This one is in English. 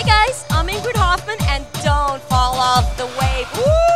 guys, I'm Ingrid Hoffmann, and don't fall off the wave. Woo!